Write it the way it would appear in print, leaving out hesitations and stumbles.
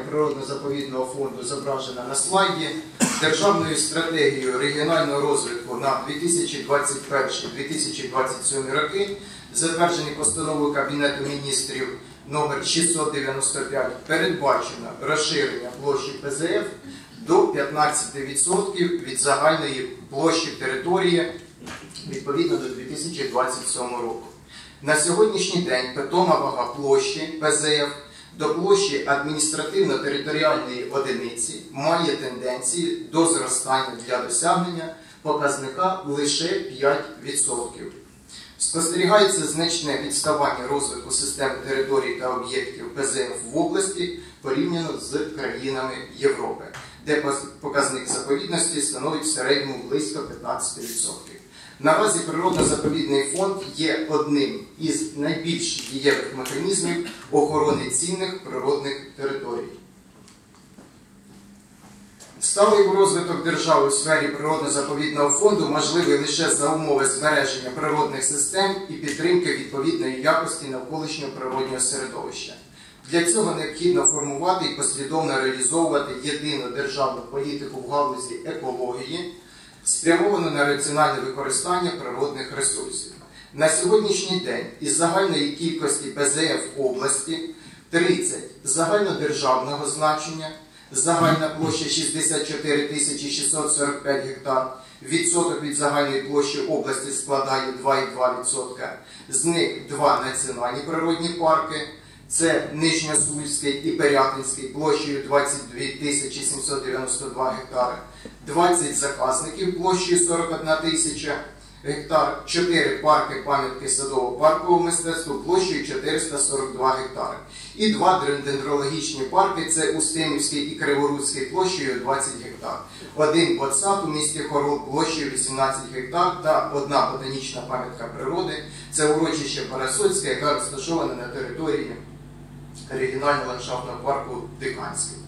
природно-заповідного фонду зображена на слайді. Державною стратегією регіонального розвитку на 2021-2027 роки, затверджений постановою Кабінету міністрів номер 695, передбачено розширення площі ПЗФ до 15% від загальної площі території відповідно до 2027 року. На сьогоднішній день питома вага площі ПЗФ до площі адміністративно-територіальної одиниці має тенденції до зростання для досягнення показника лише 5%. Спостерігається значне відставання розвитку системи територій та об'єктів ПЗФ в області порівняно з країнами Європи, де показник заповідності становить в середньому близько 15%. Наразі природно-заповідний фонд є одним із найбільш дієвих механізмів охорони цінних природних територій. Сталий розвиток держави у сфері природно-заповідного фонду можливий лише за умови збереження природних систем і підтримки відповідної якості навколишнього природнього середовища. Для цього необхідно формувати і послідовно реалізовувати єдину державну політику в галузі екології, спрямовану на раціональне використання природних ресурсів. На сьогоднішній день із загальної кількості ПЗФ в області 30 загальнодержавного значення, загальна площа 64 645 гектар, відсоток від загальної площі області складає 2,2%, з них 2 національні природні парки, це Нижньосульський і Пирятинський площею 22 792 гектари, 20 заказників площею 41 тисяча гектар, 4 парки пам'ятки садово-паркового мистецтва площею 442 гектари і 2 дендрологічні парки, це Устинівський і Криворуцький площею 20 гектар, 1 ботсад у місті Хорол площею 18 гектар та 1 ботанічна пам'ятка природи, це урочище Парасольське, яка розташована на території регіонального ландшафтного парку Диканський.